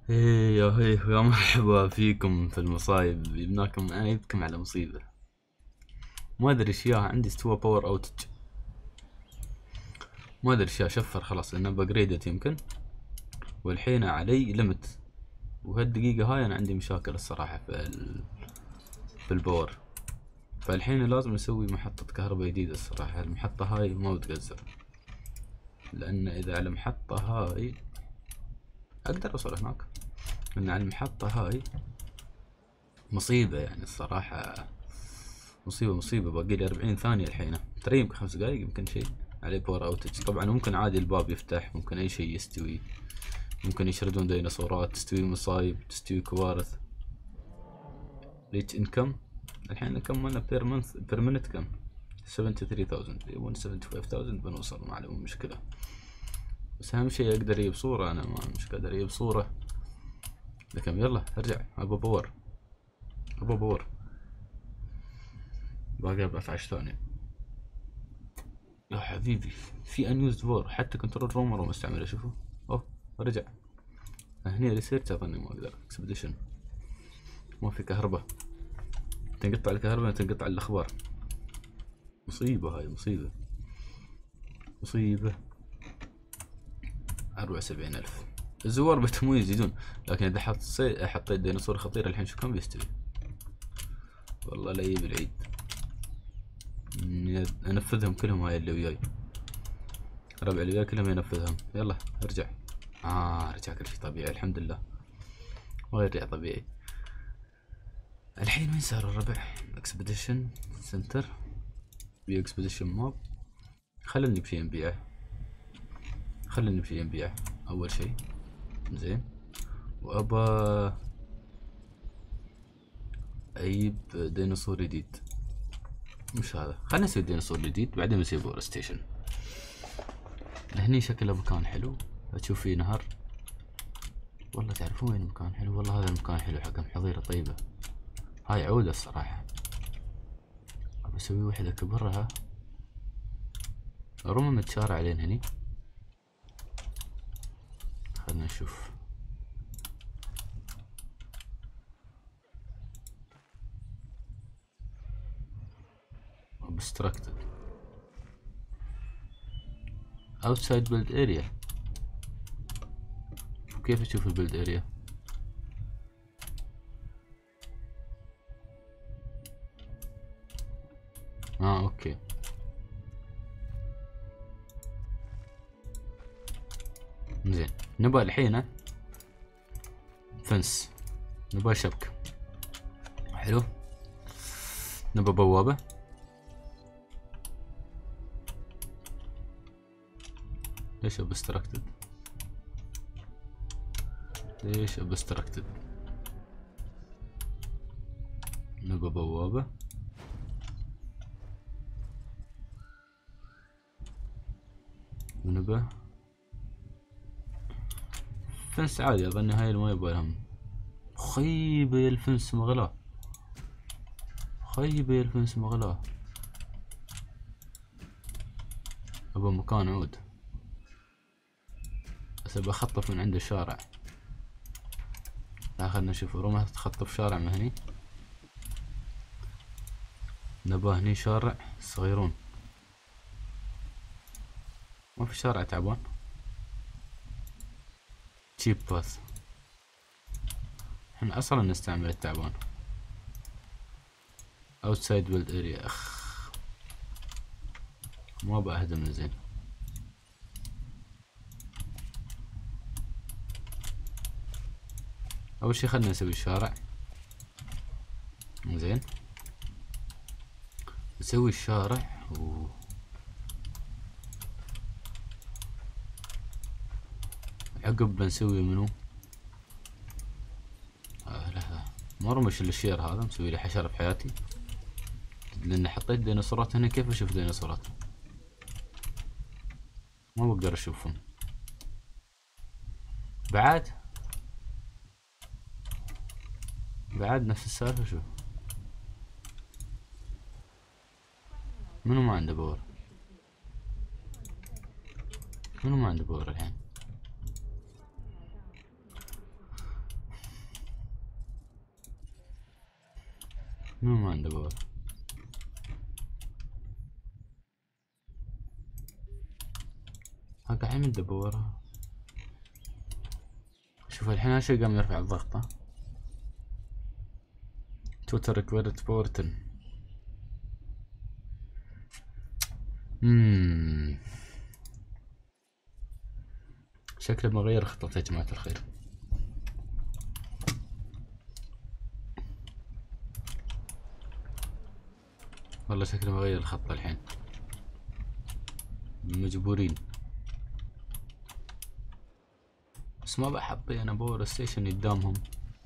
ايه يا مرحبا فيكم في المصايب. جبناكم انا جبتكم على مصيبة ما ادري ايش ياها. عندي استوى باور اوتج، ما ادري ايش ياها. شفر خلاص لانه بجريدت يمكن، والحين علي ليمت. وهالدقيقة هاي انا عندي مشاكل الصراحة في الباور. فالحين لازم اسوي محطة كهرباء جديدة الصراحة. المحطة هاي ما بتقزر، لان اذا على المحطة هاي اقدر اوصل هناك. لان على المحطة هاي مصيبة يعني الصراحة. مصيبة باقي لي 40 ثانية الحين. ترى يمكن 5 دقايق يمكن شيء عليه باور اوتج. طبعا ممكن عادي الباب يفتح، ممكن اي شيء يستوي، ممكن يشردون ديناصورات، تستوي مصايب، تستوي كوارث. ريتش انكم الحين كم مالنا بير مانث بير منت كم؟ 73000 يبون 75000 بنوصل، ما عليه مشكلة. بس اهم شيء اقدر اجيب صورة. انا ما مش قادر اجيب صورة. لكن يلا ارجع ابو باور ابو باور. باقي 14 ثانية يا حبيبي. في انيوزد فور حتى كنترول روم مرة مستعمل اشوفه. اوه رجع. هني ريسيرش اظني ما اقدر. اكسبediشن ما في كهرباء، تنقطع الكهرباء تنقطع الاخبار. مصيبة هاي مصيبة مصيبة. 74,000 الزوار بتمويه يزيدون. لكن اذا حطيت ديناصور خطير الحين شو كم بيستوي؟ والله لا يجيب العيد. انفذهم كلهم هاي اللي وياي. ربع اللي وياي كلهم ينفذهم. يلا ارجع. رجع كل شي طبيعي الحمد لله. وغير رجع طبيعي. الحين وين صار الربع؟ اكسبediشن سنتر، بي اكسبediشن ماب. خلني بشي نبيعه، خلني بشي نبيعه اول شي. زين. وابا اجيب ديناصور جديد. مش هذا، خلنا نسوي ديناصور جديد بعدين نسوي بور ستيشن. هني شكله مكان حلو، اشوف فيه نهر. والله تعرفون وين مكان حلو؟ والله هذا المكان حلو حقهم، حظيرة طيبة. هاي عودة الصراحة. بسوي وحدة كبرها. رمى متشارع علين هني. خلنا نشوف. obstructed outside build area. كيف اشوف البيلد اريا؟ اوكي. زين نبغى الحين فنس، نبغى شبكة. حلو. نبغى بوابة. ليش obstructed؟ ليش obstructed؟ نبغى بوابة. ونبغى فنس عادي. اظن هاي اللي ما يبغى لهم. خيبة يا الفنس مغلاه، خيبة يا الفنس مغلاه. ابغى مكان عود، بس ابغى اخطف من عند الشارع. لا خلنا نشوف. روما تخطف شارع من هني. نبغى هني شارع صغيرون. ما في شارع تعبان. تشيب باث. احنا اصلا نستعمل التعبان. اوتسايد بيلد اريا. ما بأهدم زين. اول شي خلنا نسوي الشارع. زين نسوي الشارع عقب بنسوي منو. لا ما رمش الشير هذا. مسوي لي حشرة في حياتي، لان حطيت ديناصورات هنا. كيف اشوف ديناصورات؟ ما بقدر اشوفهم بعد. بعد نفس السالفة. شو منو ما عنده باور؟ منو ما عنده باور الحين؟ ما عنده باور. ها قاعد عنده باور. شوف الحين هالشي قام يرفع الضغط. توتال ريكويرد باور 10. شكله بغير خطته يا جماعة الخير. والله شكله بغير الخطة الحين، مجبورين. بس ما بحطي انا باور ستيشن قدامهم.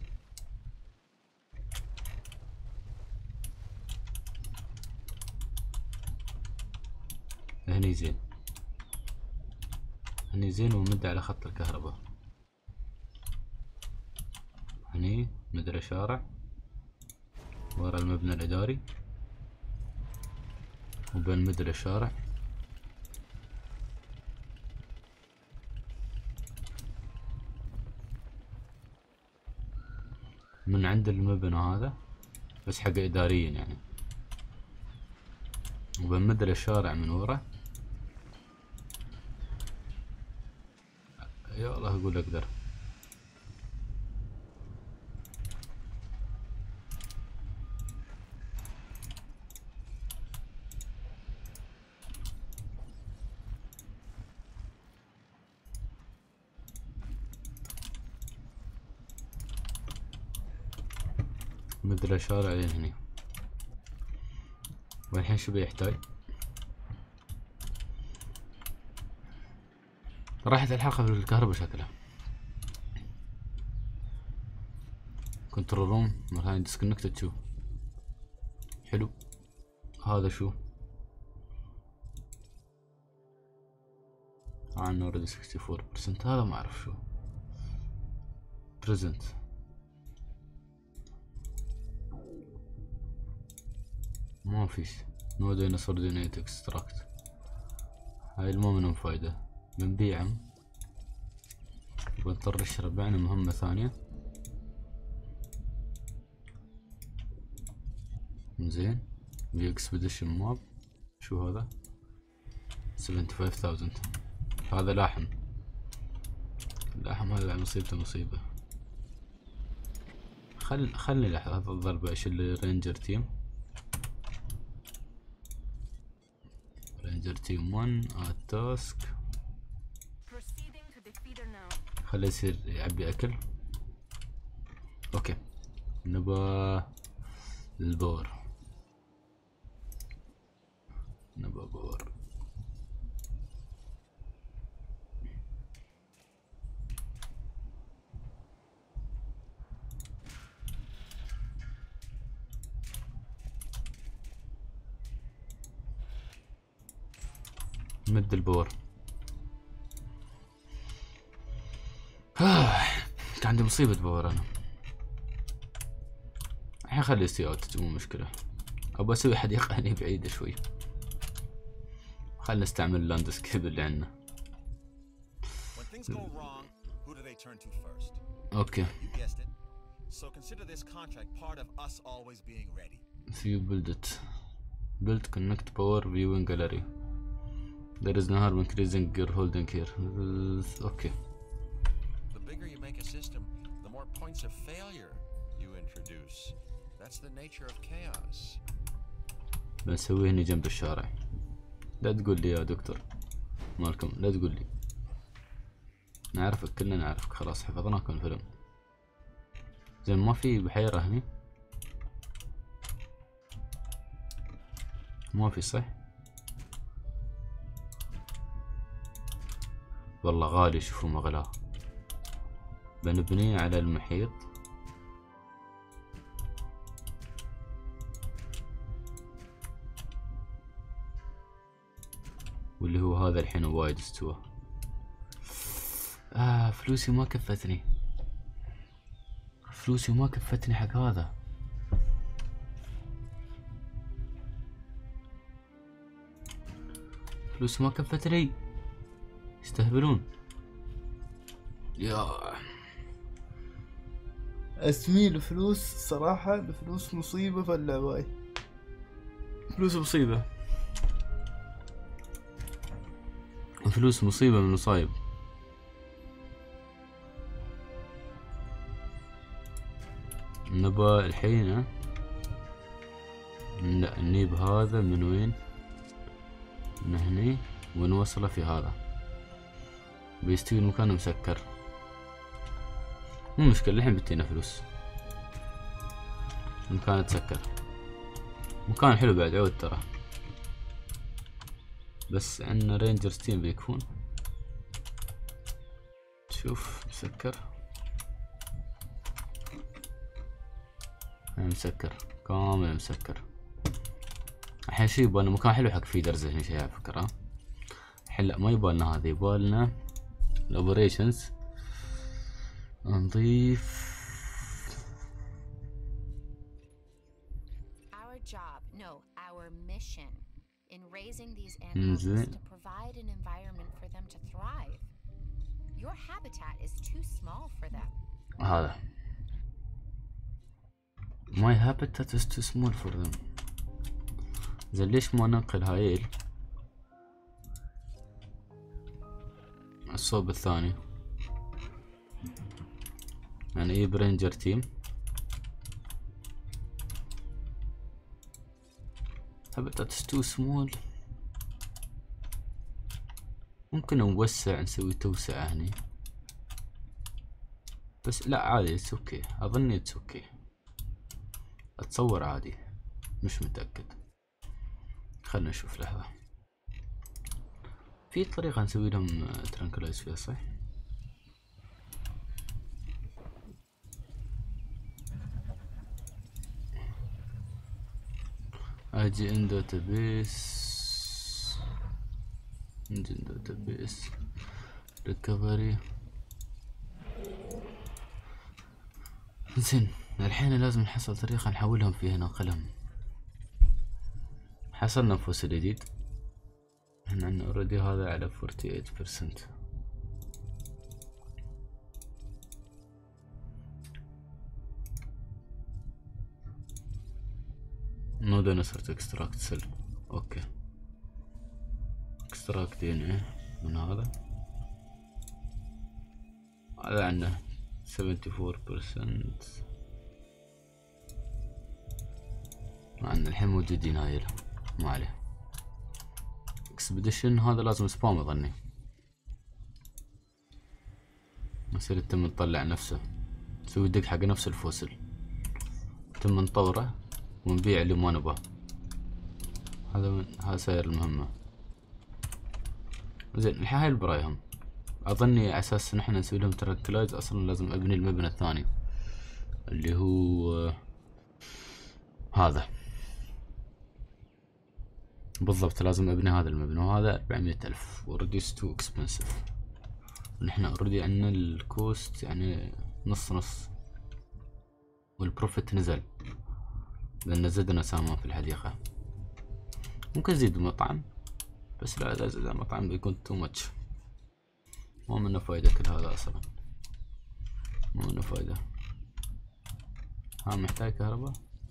هني زين، هني زين ومد على خط الكهرباء. هني مدري شارع ورا المبنى الإداري، وبين مدري الشارع. من عند المبنى هذا بس حق إداريين يعني، وبين مدري الشارع من ورا. يا الله أقول أقدر. مدري الشارع لين هني. والحين شو بيحتاج؟ راحت الحلقة في الكهرباء شكلها. كنترول روم مرة ثانية ديسكونكتد. شو حلو هذا؟ شو عن اوريدي 64%. هذا ما اعرف شو. بريزنت ما فيش. نو ديناصور دينيت اكستراكت. هاي المو منهم فايدة، بنبيعهم ونضطر نشرب يعني مهمة ثانية. زين بي اكسبيديشن ماب. شو هذا؟ 75,000. هذا لاحم. اللاحم هذا مصيبته مصيبة. خلني لحظة الضربة. ايش اللي رينجر تيم؟ رينجر تيم 1 التاسك. خليه يصير يعبي اكل. اوكي نبى البور. نبى بور. مد البور. كان عندي مصيبة بور انا. الحين خلي استي اوت مو مشكلة. ابغى اسوي حديقة هني بعيدة شوي. خلنا نستعمل اللاندسكيب اللي عندنا. اوكي. If you build it, build connect power viewing gallery. There is no harm increasing your holding here. Okay. The bigger you make a system, the more points of failure you introduce. That's the nature of chaos. بنسويه هني جنب الشارع. لا تقول لي يا دكتور مالكم، لا تقول لي. نعرفك، كلنا نعرفك، خلاص حفظناك من الفيلم. زين ما في بحيرة هني؟ ما في صح؟ والله غالي. شوفوا مغلاه. بنبنيه على المحيط. واللي هو هذا الحين وايد استوى. فلوسي ما كفتني. فلوسي ما كفتني حق هذا. فلوسي ما كفتني. يستهبلون. يا اسمي الفلوس صراحة، الفلوس مصيبة في اللعبة هاي. فلوس مصيبة، فلوس مصيبة من مصايب. نبى الحين نجيب هذا من وين؟ من هني ونوصله في هذا، بيستوي المكان مسكر. مو مشكلة، الحين بتينا فلوس. المكان تسكر، مكان حلو بعد عود ترى، بس عندنا رينجرز تيم بيكفون. شوف مسكر، مسكر كامل مسكر. الحين شي يبالنا مكان حلو حق فيدرز هنا، شي على فكرة. الحين لا، ما يبالنا هذا، يبالنا الاوبريشنز. نضيف Our job, no, our mission in raising these animals is to provide an environment for them to thrive. Your habitat is too small for them. هذا my habitat is too small for them. زين ليش ما ننقل هاي الصوب الثاني؟ يعني ايه برينجر تيم habitat is too small. ممكن نوسع، نسوي توسعة هني، بس لا عادي، اتس اوكي. اظني اتس اوكي، اتصور عادي، مش متأكد. خلنا نشوف لحظة. في طريقة نسوي لهم ترانكلايز فيها صح؟ اجي ان داتابيس، انجن داتابيس ريكفري. زين الحين لازم نحصل طريقة نحولهم فيها، ننقلهم. حصلنا فوسيل جديد، احنا عندنا اوريدي هذا على 48%. نو ديناصور اكستراكت سيل، اوكي. اكستراكت DNA من هذا عندنا 74%. عندنا الحين موجودين هاي، ما عليه. اكسبيديشن هذا لازم سبام اظني، يصير تم نطلع نفسه، نسوي دق حق نفس الفوسل، تم نطوره ونبيع اللي ما نباه. هذا ساير المهمة. زين الحين هاي البرايهم اظني على اساس ان احنا نسوي لهم تركلايز اصلا لازم ابني المبنى الثاني اللي هو هذا بالضبط. لازم ابني هذا المبنى، وهذا 400,000 وريديوس تو اكسبنسيف. ونحن اوريدي عندنا الكوست يعني نص نص، والبروفيت نزل لان زدنا سامان في الحديقة. ممكن نزيد المطعم، بس لا، اذا زاد المطعم بيكون تو ماتش، ما منه فايدة كل هذا اصلا، ما منه فايدة. ها محتاج كهرباء،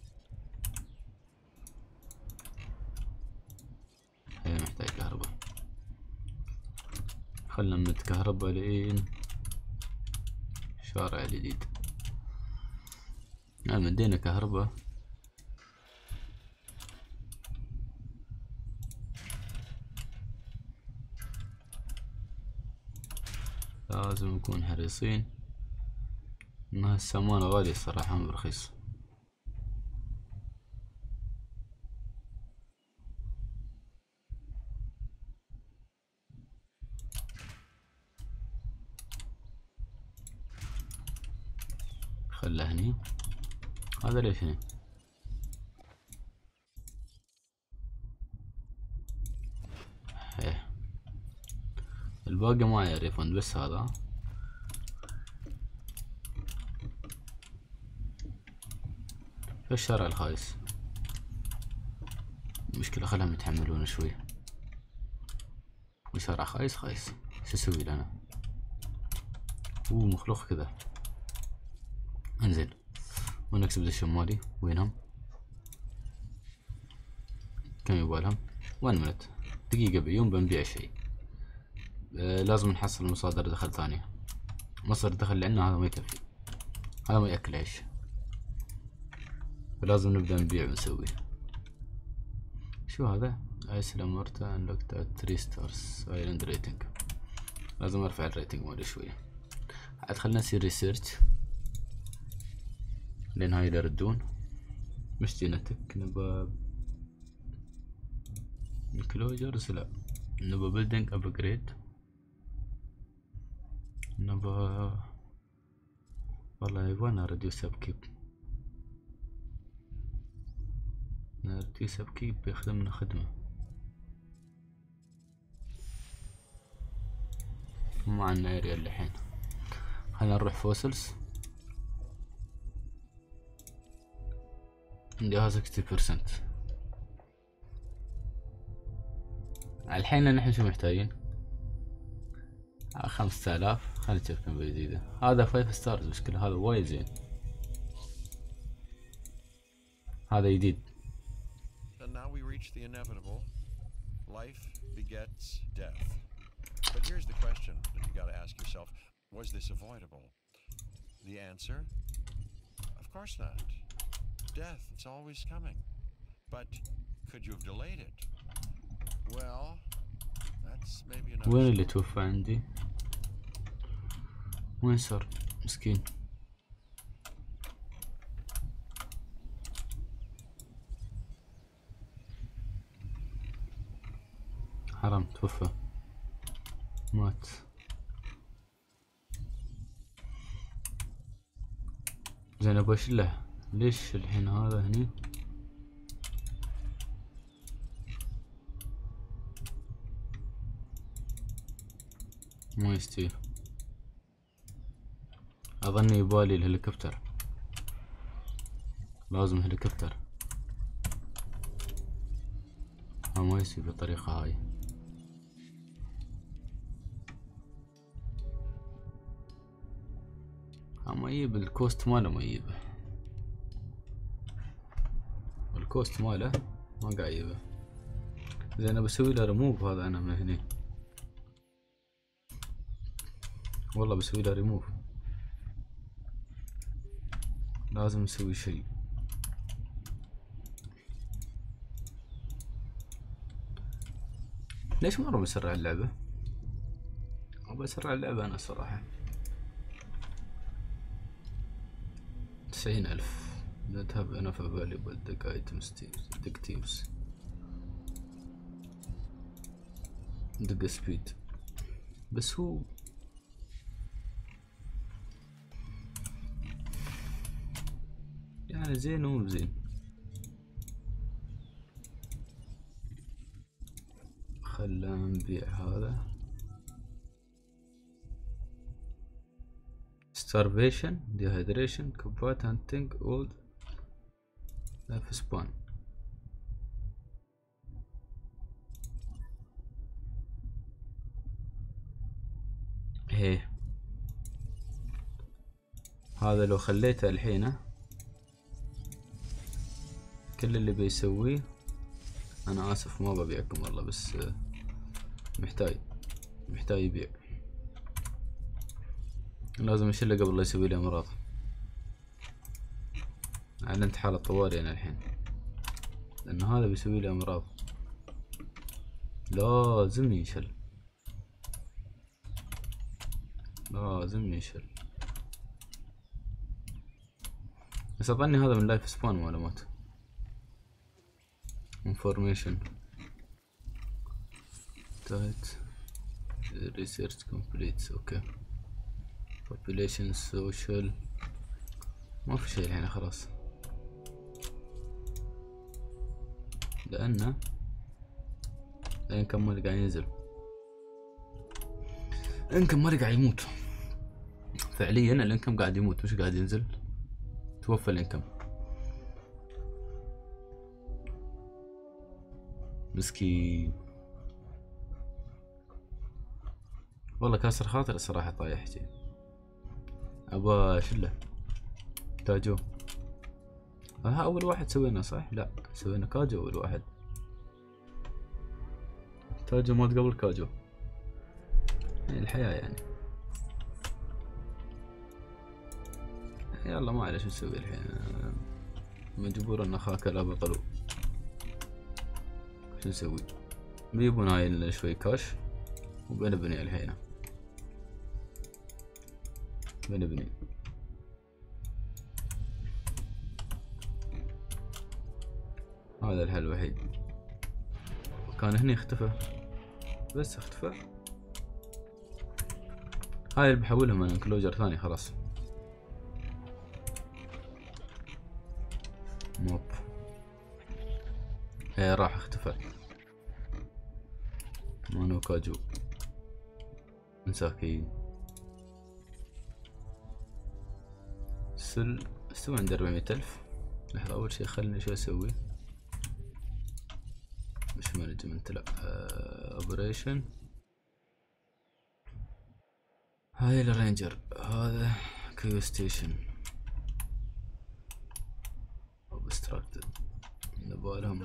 هي محتاج كهرباء. خلنا نمد كهرباء لين شارع جديد. مدينا كهرباء، لازم نكون حريصين انها السمانة غالية الصراحة، مو برخيص. خله هني، هذا ليش هني؟ ايه الباقي ما يعرفون، بس هذا في الشارع الخايس. المشكلة خلهم يتحملون شوي، الشارع خايس خايس، شو اسوي لنا؟ مخلوق كذا. انزين ونكسب الشمالي وينهم؟ كم يبالهم؟ 1 minute، دقيقة بيوم بنبيع شيء. لازم نحصل مصادر دخل ثانية. مصدر الدخل اللي عندنا هذا ما يكفي، هذا ما يأكل عيش، فلازم نبدأ نبيع ونسوي. شو هذا؟ ايس لامورتا انلوكت ات 3 ستارز ايلاند ريتنج. لازم ارفع الريتنج مالي شوية. عاد خلنا نسير ريسيرش لين هاي يردون. مش جينتك، نبى انكلوجرز، لا نبى بيلدينج ابجريد، نبى والله يبغانا ريديوس ابكيب. ريديوس ابكيب بيخدمنا خدمة. ما عنا اريا الحين. خلنا نروح فوسلز. عندي هذا 60%. الحين نحن شو محتاجين؟ 5000. خلينا نشوف كم جديدة. هذا 5 ستارز مشكلة، هذا وايد زين. هذا جديد. And now we reach the inevitable. Life begets death. But here's the question that you got to ask yourself: was this avoidable? The answer: of course not. Death, it's always coming. But could you have delayed it? Well, that's maybe another وين اللي story. توفى عندي؟ وين صار؟ مسكين. حرام توفى، مات. زين ابغى اشيله. ليش الحين هذا هني؟ ما يستوي. اظن يبالي الهليكوبتر، لازم هليكوبتر. ما يصير بالطريقة هاي. ما يجيب الكوست ماله، ما يجيبه الكوست ماله، ما قاعد يجيبه. زين بسوي له ريموف هذا انا من هني، والله بسوي له ريموف. لازم نسوي شيء. ليش مرة بسرع اللعبة؟ ابى اسرع اللعبة انا الصراحة. 90,000. Don't have enough available deck items deck teams. deck speed. بس هو يعني زين ومو زين. خلنا نبيع هذا. starvation, dehydration, combat, hunting, old life span. ايه هذا لو خليته الحين كل اللي بيسويه. انا اسف ما ببيعكم والله، بس محتاج يبيع. لازم اشيله قبل لا يسوي لي امراض. اعلنت حالة طوارئ انا الحين، لان هذا بيسوي لي امراض. لازم ينشل، لازم ينشل. بس اظني هذا من لايف سبان معلومات. انفورميشن تايت ريسيرش كومبليت. اوكي population social. ما في شيء الحين خلاص، لأن الانكم مالي قاعد ينزل. الانكم مالي قاعد يموت فعليا. الانكم قاعد يموت مش قاعد ينزل. توفى الانكم مسكين. والله كاسر خاطر الصراحة طايح شي. ابا شله. تاجو. ها اول واحد سوينا صح؟ لا سوينا كاجو اول واحد. تاجو مات قبل كاجو. هي الحياة يعني. يلا ما عليه شو نسوي الحين. مجبور ان اخاك لا بطلو. شو نسوي؟ بيبون هاي شوي كاش وبنبني الحين. بنبني. هذا الحل الوحيد. كان هني اختفى. بس اختفى. هاي اللي بحولهم من انكلوجر ثاني خلاص. موب. ايه راح اختفى. مانو كاجو. مساكين. استوى عند 400,000. لحظة أول شي خلني شو أسوي. مش مانجمنت لا اوبريشن. هاي الرينجر هذا كيو ستيشن اوبستراكتد. نبالهم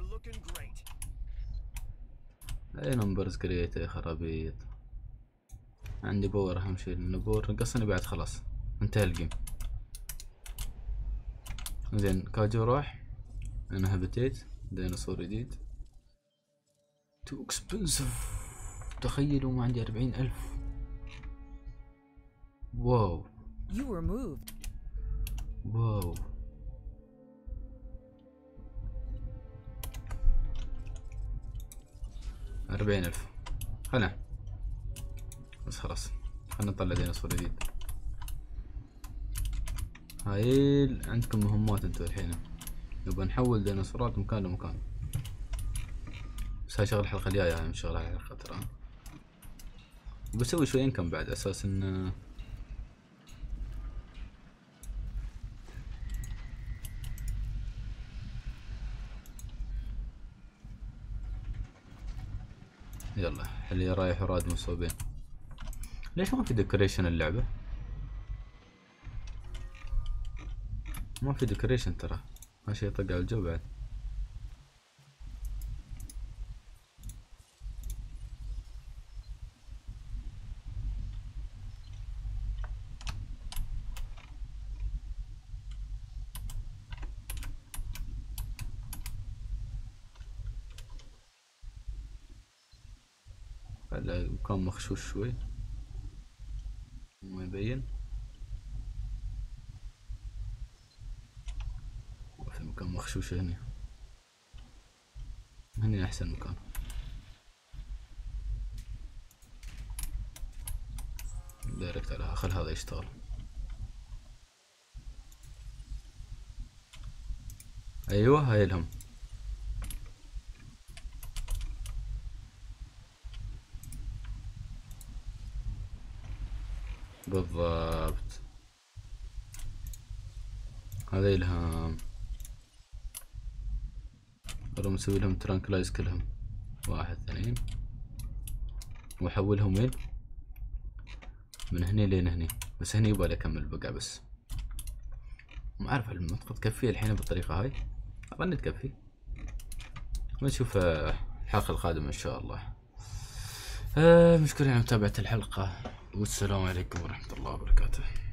اي نمبرز كريت يا خرابيط. عندي باور اهم شي. النبور نقصني بعد خلاص انتهى الجيم. زين كاجو راح. انا هبتيت ديناصور جديد. تو اكسبنسيف. تخيلوا ما عندي 40,000. واو. You were moved. واو. $40,000. خلنا بس خلاص. خلنا نطلع ديناصور جديد. هاي عندكم مهمات انتو الحين. نبغى نحول ديناصورات من مكان لمكان. بس هاي شغل الحلقة الجاية. هاي مش شغلة الحلقة ترى. بسوي شوي انكم بعد اساس ان يلا اللي رايح وراد مصوبين. ليش ما في ديكوريشن اللعبة؟ ما في ديكوريشن ترى. ماشي يطق على الجو بعد. هلا مكان مخشوش شوي ما يبين. في مكان مخشوش هني. هني احسن مكان. دايركت على خل هذا يشتغل. ايوه هاي لهم. بالضبط. هذا الهام. والله مسوي لهم ترانكلايز كلهم. 1 2 واحولهم وين؟ من هني لين هني. بس هني يبغى اكمل بقى بس. ما اعرف المنطقة تكفي الحين بالطريقة هاي. اظن تكفي. ونشوف الحلقة القادمة ان شاء الله. مشكورين على متابعة الحلقة والسلام عليكم ورحمة الله وبركاته.